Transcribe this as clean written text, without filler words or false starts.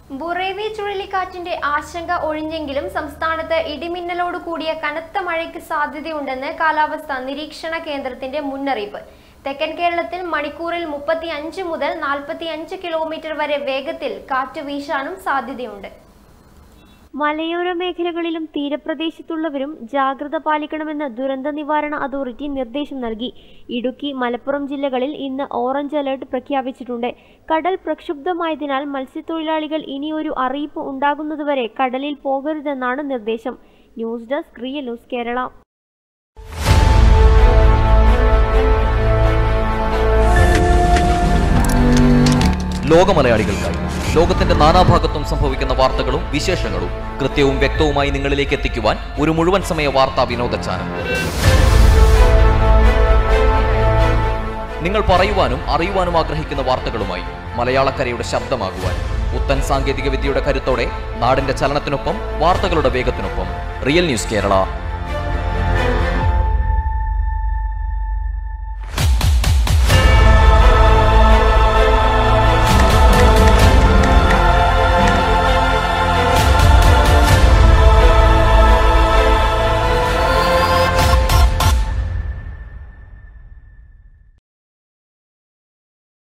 ബുറേവി ചുഴലിക്കാറ്റിന്റെ ആശങ്ക ഒഴിഞ്ഞെങ്കിലും സംസ്ഥാനത്ത് ഇടിമിന്നലോട് കൂടിയ കനത്ത മഴയ്ക്ക് സാധ്യതയുണ്ടെന്ന് കാലാവസ്ഥാ നിരീക്ഷണ കേന്ദ്രത്തിന്റെ മുന്നറിയിപ്പ്. തെക്കൻ കേരളത്തിൽ മണിക്കൂറിൽ 35 മുതൽ 45 കിലോമീറ്റർ വരെ വേഗത്തിൽ കാറ്റ് വീശാനും സാധ്യതയുണ്ട്. മലയോര മേഖലകളിലും തീരപ്രദേശത്തുള്ളവരും ജാഗ്രത പാലിക്കണമെന്ന് ദുരന്ത നിവാരണ അതോറിറ്റി നിർദ്ദേശം നൽകി. ഇടുക്കി, മലപ്പുറം ജില്ലകളിൽ ഇന്ന് ഓറഞ്ച് അലർട്ട് പ്രഖ്യാപിച്ചിട്ടുണ്ട്. കടൽ പ്രക്ഷുബ്ധമായതിനാൽ മത്സ്യത്തൊഴിലാളികൾ ഇനി ഒരു അറിയിപ്പ് ഉണ്ടാകുന്നതുവരെ കടലിൽ പോകരുതെന്നാണ് നിർദ്ദേശം. News desk real news Kerala. ലോകമലയാളികൾക്കായി ലോകത്തിന്റെ നാനാഭാഗത്തും സംഭവിക്കുന്ന വാർത്തകളും വിശേഷങ്ങളും കൃത്യവും വ്യക്തവുമായി നിങ്ങളിലേക്ക് എത്തിക്കുവാൻ ഒരു മുഴുവൻ സമയ വാർത്താ വിനോദ ചാനൽ. നിങ്ങൾ പറയുവാനും അറിയുവാനും ആഗ്രഹിക്കുന്ന വാർത്തകളുമായി മലയാളക്കരയുടെ ശബ്ദമാകുവാൻ പുത്തൻ സാങ്കേതിക വിദ്യയുടെ കരുത്തോടെ നാടിന്റെ ചലനത്തിനൊപ്പം വാർത്തകളുടെ വേഗത്തിനൊപ്പം റിയൽ ന്യൂസ് കേരള.